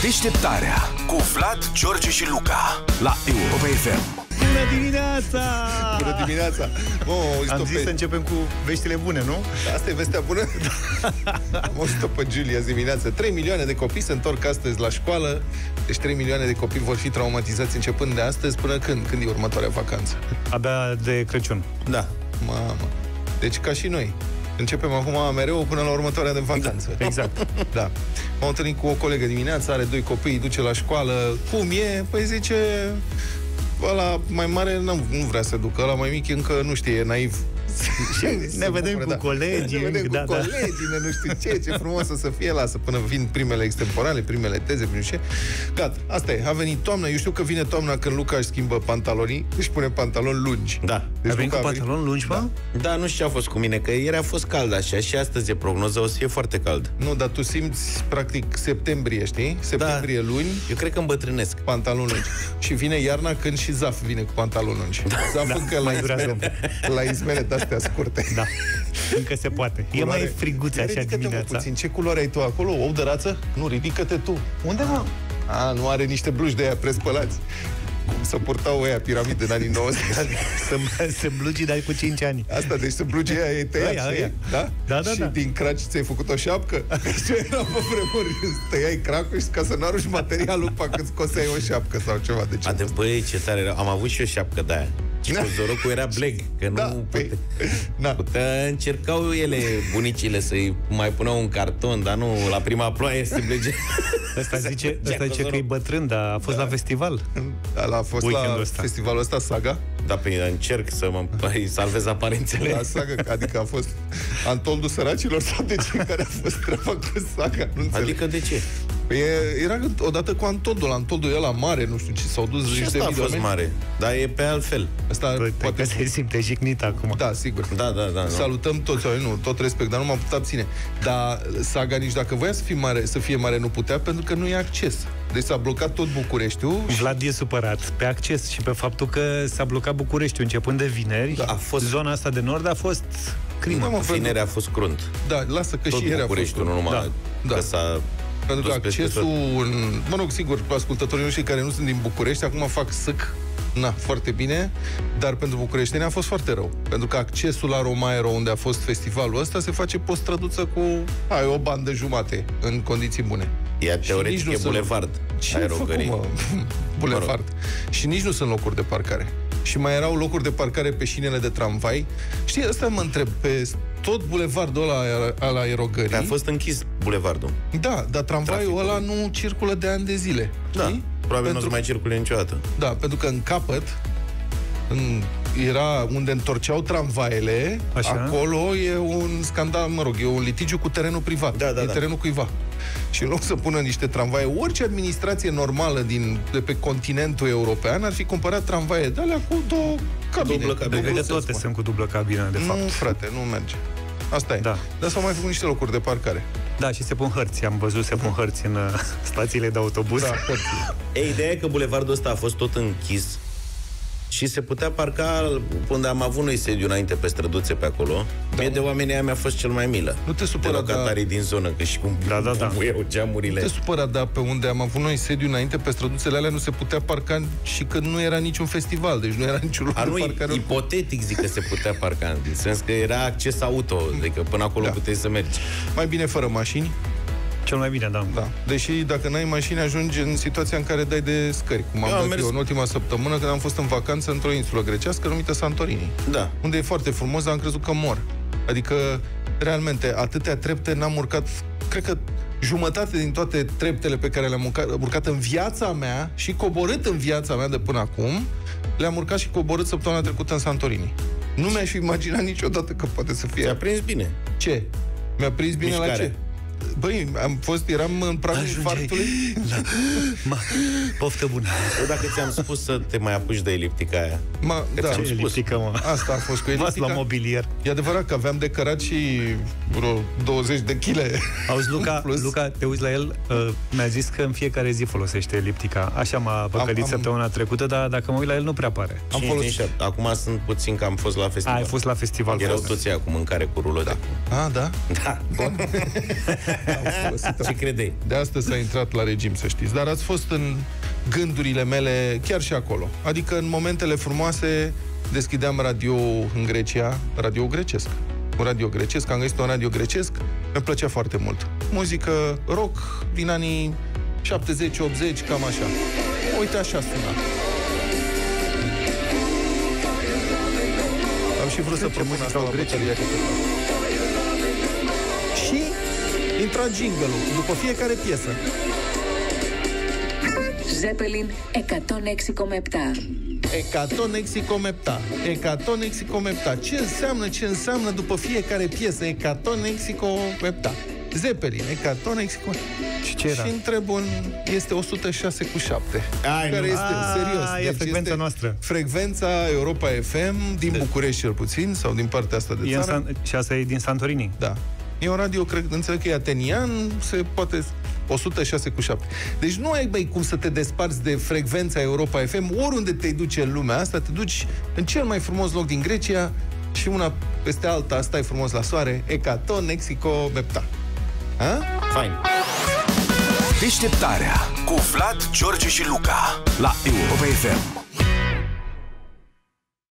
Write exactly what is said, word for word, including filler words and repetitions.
Deșteptarea cu Vlad, George și Luca la Europa F M. Bună dimineața! Bună dimineața! Oh, Am zis pe... să începem cu veștile bune, nu? Asta e vestea bună? Am auzit-o pe Giulia azi dimineață. trei milioane de copii se întorc astăzi la școală. Deci trei milioane de copii vor fi traumatizați începând de astăzi până când? Când e următoarea vacanță? Abia de Crăciun. Da. Mamă. Deci ca și noi. Începem acum mereu până la următoarea de vacanță. Da, exact. Da. M-am întâlnit cu o colegă dimineața, are doi copii, duce la școală. Cum e? Păi zice... Ăla mai mare nu, nu vrea să ducă, ăla mai mic încă nu știe, e naiv. Ne vedem cu colegii. Ne vedem cu da, colegii, ne nu știu ce, ce frumos o să fie, lasă până vin primele extemporale, primele teze, prin ce. Gata, asta e, a venit toamna, eu știu că vine toamna când Luca își schimbă pantalonii, își pune pantaloni lungi. Da. Deci a venit cu pantaloni lungi, da. Da, nu știu ce a fost cu mine, că ieri a fost cald așa și astăzi e prognoza, o să fie foarte cald. Nu, dar tu simți, practic, septembrie, știi? Septembrie da. luni. Eu cred că îmbătrânesc. Pantaloni lungi. Și vine iarna când și Zaf vine cu pantaloni lungi. Da. Zaf da. încă la izmene, la izmene de-astea scurte. Da. Încă se poate. Culoare. E mai friguță așa dimineața. Puțin. Ce culoare ai tu acolo? Ou de rață? Nu, ridică-te tu. Unde, mă? A, nu are niște blugi de aia prespălați. Cum să purtau ăia piramide în anii nouăzeci. Sunt blugii, dar cu cinci ani. Asta, deci sunt blugii aia, e tăiat, aia, aia. Da? Da, da, și da. din craci ți-ai făcut o șapcă? Ce era pe vremuri? Tăiai cracul și ca să n-arunci materialul pe când scoseai o șapcă sau ceva de ce. Băi, ce tare era. Am avut și o șapcă de aia. Și cu zorocul era bleg, că da, nu păi, putea. putea. Încercau ele, bunicile, să-i mai puneau un carton, dar nu, la prima ploaie se blege. Ăsta zice, ăsta zice că e bătrân, dar a fost da. la festival. Da, a fost la ăsta. Festivalul ăsta, Saga. Da, pe încerc să mă salvez aparențele. La Saga, adică a fost Antoldul săracilor sau de ce care a fost treaba cu Saga? Nu înțeleg. Adică de ce? Păi era odată cu Antoldul, Antoldul e ăla mare, nu știu ce, s-au dus și niște a fost oameni. Mare, dar e pe altfel. Asta Păi, poate se simte jignit acum. Da, sigur. Da, da, da. Salutăm toți, nu, tot respect, dar nu m-am putut abține. Dar Saga nici dacă voia să fie mare, să fie mare nu putea, pentru că nu e acces. Deci s-a blocat tot Bucureștiul. Vlad e supărat pe acces și pe faptul că s-a blocat Bucureștiul începând de vineri. Da, a fost... Zona asta de nord a fost crimă. Da, vineri a fost crunt. Da, lasă că tot și ieri a fost nu numai da. că s-a... Pentru că accesul, în, mă rog, sigur, ascultătorii noștri care nu sunt din București, acum fac sâc, na, foarte bine, dar pentru bucureșteni a fost foarte rău. Pentru că accesul la Romaero, unde a fost festivalul ăsta, se face pe o străduță cu, hai, o bandă jumate, în condiții bune. Ea teoretic e bulevard. Ce ai făcut, mă? Bulevard. Și nici nu sunt locuri de parcare. Și mai erau locuri de parcare pe șinele de tramvai. Știi, ăsta mă întreb, pe tot bulevardul ăla al aerogării... A fost închis bulevardul. Da, dar tramvaiul Traficul. ăla nu circulă de ani de zile. Da, știi? Probabil nu o să mai circule niciodată. Da, pentru că în capăt, în, era unde întorceau tramvaiele, așa? Acolo e un scandal, mă rog, e un litigiu cu terenul privat. Da, da, e da. terenul cuiva. Și în loc să pună niște tramvaie, orice administrație normală din, de pe continentul european ar fi cumpărat tramvaie de alea cu două cabine. Dublă cabine. Cred că toate sunt cu dublă cabină, de fapt. Nu, frate, nu merge. Asta e. Da. Dar s-au mai făcut niște locuri de parcare. Da, și se pun hărți. Am văzut, se pun hărți în uh, stațiile de autobuz. Da, e, ideea e că bulevardul ăsta a fost tot închis și se putea parca unde am avut noi sediu înainte pe străduțe pe acolo. Da. Mie de oamenii aia mi-a fost cel mai milă. Nu te supăra, de locatarii da... din zonă, că și cum da, da, da. eu geamurile. Nu te supăra, dar pe unde am avut noi sediu înainte pe străduțele alea nu se putea parca și că nu era niciun festival, deci nu era niciun loc A, de nu, parcare. Ipotetic zic că se putea parca, în sens că era acces auto, adică până acolo da. puteai să mergi. Mai bine fără mașini. Cel mai bine, da. da. Deși dacă n-ai mașini, ajungi în situația în care dai de scări. Cum am dat eu în ultima săptămână, când am fost în vacanță într-o insulă grecească numită Santorini. Da. Unde e foarte frumos, dar am crezut că mor. Adică, realmente, atâtea trepte n-am urcat, cred că jumătate din toate treptele pe care le-am urcat, urcat în viața mea și coborât în viața mea de până acum, le-am urcat și coborât săptămâna trecută în Santorini. Nu mi-aș fi imaginat niciodată că poate să fie. Ți-a prins bine. Ce? Mi-a prins bine Mișcare. La ce? Băi, am fost, eram în pragul infarctului. La... Ma, poftă bună. Eu dacă ți-am spus să te mai apuci de eliptica aia. Ma, da, ce eliptică, mă? Asta a fost cu eliptica. La mobilier. E adevărat că aveam de cărat și vreo douăzeci de kilograme. Auzi, Luca, Luca, te uiți la el, uh, mi-a zis că în fiecare zi folosește eliptica. Așa m-a păcălit am, săptămâna am... trecută, dar dacă mă uit la el, nu prea pare. Am folosit. Acum sunt puțin că am fost la festival. Ai fost la festival. Erau toți aia cu mâncare cu rulă da. de cu. Ah, da? Da. Ce credeai? De astăzi s-a intrat la regim, să știți. Dar ați fost în gândurile mele chiar și acolo. Adică în momentele frumoase deschideam radio în Grecia, radio grecesc. Un radio grecesc, am găsit un radio grecesc, mi-a plăcea foarte mult. Muzică rock din anii șaptezeci optzeci, cam așa. Uite, așa suna. Am și vrut să propun asta la bătălia. Și intra jingle-ul după fiecare piesă. Zeppelin εκατόν έξι κόμμα επτά. εκατόν έξι κόμμα επτά. εκατόν έξι κόμμα επτά. Ce înseamnă, ce înseamnă după fiecare piesă? εκατόν έξι κόμμα επτά. Zeppelin, εκατόν έξι κόμμα επτά. Și ce era? Și întreb un... Este o sută șase cu șapte. Ai, care nu. este, A, serios. e Deci frecvența este noastră. Frecvența Europa F M, din București cel puțin, sau din partea asta de E în țară. San... Și asta e din Santorini. Da. E un radio, cred, înțeleg că e atenian, se poate o sută șase cu șapte. Deci nu ai, băi, cum să te desparți de frecvența Europa F M, oriunde te duce în lumea asta, te duci în cel mai frumos loc din Grecia și una peste alta, stai frumos la soare, εκατόν έξι κόμμα επτά. Ha? Fain. Deșteptarea cu Vlad, George și Luca la Europa F M.